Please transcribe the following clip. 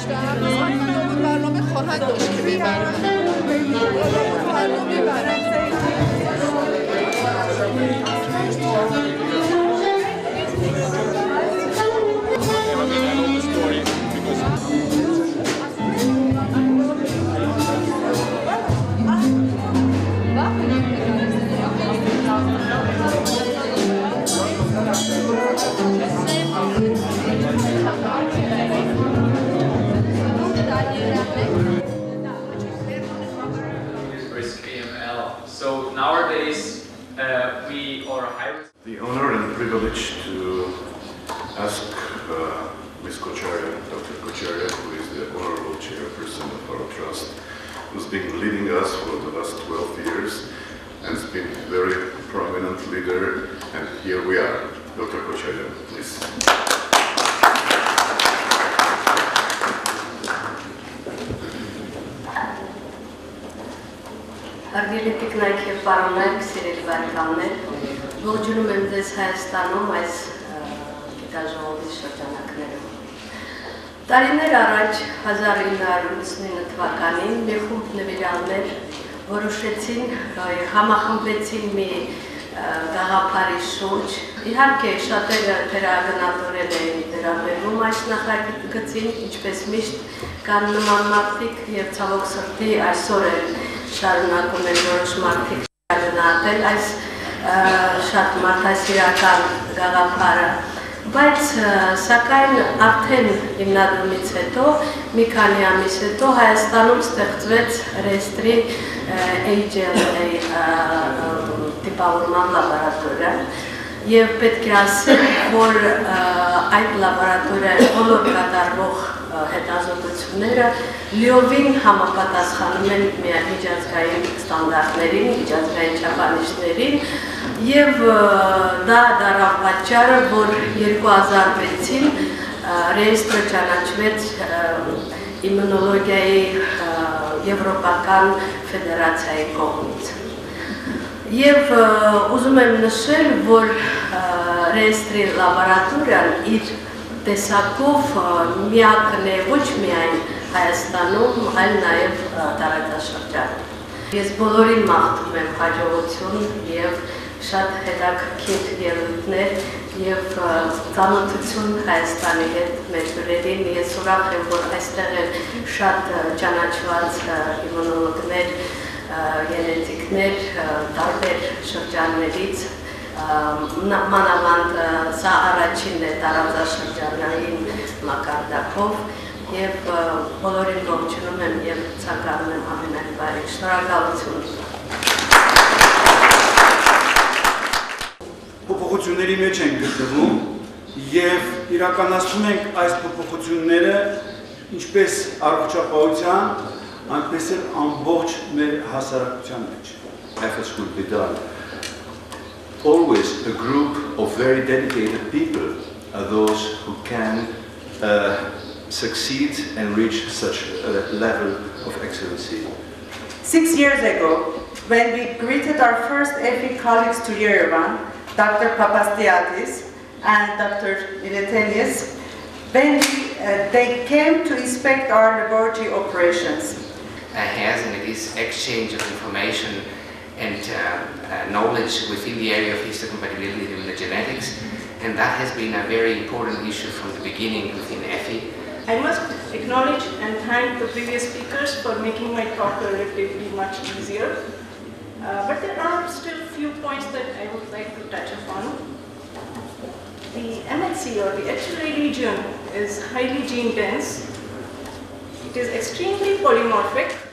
داشتم برنامه خواهد داشت که ببرم So nowadays we are hiring. The honor and privilege to ask Ms. Kocharyan, Dr. Kocharyan, who is the honorable chairperson of our trust, who's been leading us for the last 12 years and has been a very prominent leader. And here we are. Dr. Kocharyan, please. Հարգելի տիկնայք և պարոններ, սիրելի բարեկամներ, ողջունում եմ ձեզ Հայաստանում այս գիտաժողովի շրջանակներում։ Տարիներ առաջ 1989 թվականին մի խումբ նվիրալներ որոշեցին համախմբվեցին մի գաղափարի շուրջ։ Իհարկե շատերը թերագնահատորեն էին վերաբերվում այս նախագծին, ինչպես միշտ կան նման մարդիկ և ցավոք սրտի այսօր շարունակում են որոշ մարդիկ գնահատել այս շատ մարդասիրական գաղափարը, բայց սակայն արդեն հիմնադրումից հետո, մի քանի ամիս հետո Հայաստանում ստեղծվեց ռեեստրի HLA տիպավորման լաբորատորիա և պետք է ասել, որ այդ լաբորատորիայի բոլոր կատարվող հետազոտությունները լիովին համապատասխանում են միջազգային ստանդարտներին, միջազգային չափանիշներին և դա դառավ պատճառը, որ 2006-ին ռեեստրը ճանաչվեց իմունոլոգիայի եվրոպական ֆեդերացիայի կողմից։ Եվ ուզում եմ նշել, որ ռեեստրի լաբորատորիան իր տեսակով միակն է ոչ միայն Հայաստանում, այլ նաև տարածաշրջանում։ Ես բոլորին մաղթում եմ հաջողություն և շատ հետաքրքիր ելույթներ և ծանոթություն Հայաստանի հետ մեր դրերին։ Ես ուրախ եմ, որ այստեղ են շատ ճանաչված իմունոլոգներ, գենետիկներ տարբեր շրջաններից, մանավանդ սա առաջինն է տարածաշրջանային մակարդակով և բոլորին ողջունում եմ և ցանկանում եմ ամենայն բարի։ Շնորհակալություն։ Փոփոխությունների մեջ ենք գտնվում և իրականացնում ենք այս փոփոխությունները ինչպես առողջապահության, այնպես էլ ամբողջ մեր հասարակության մեջ։ Efforts will be done. Always a group of very dedicated people are those who can succeed and reach such a level of excellency. 6 years ago, when we greeted our first EFI colleagues to Yerevan, Dr. Papastiatis and Dr. Miletenius, when they came to inspect our laboratory operations. And it is exchange of information and knowledge within the area of histocompatibility in the genetics, and that has been a very important issue from the beginning within EFI. I must acknowledge and thank the previous speakers for making my talk relatively much easier. But there are still a few points that I would like to touch upon. The MHC or the HLA region is highly gene dense. It is extremely polymorphic.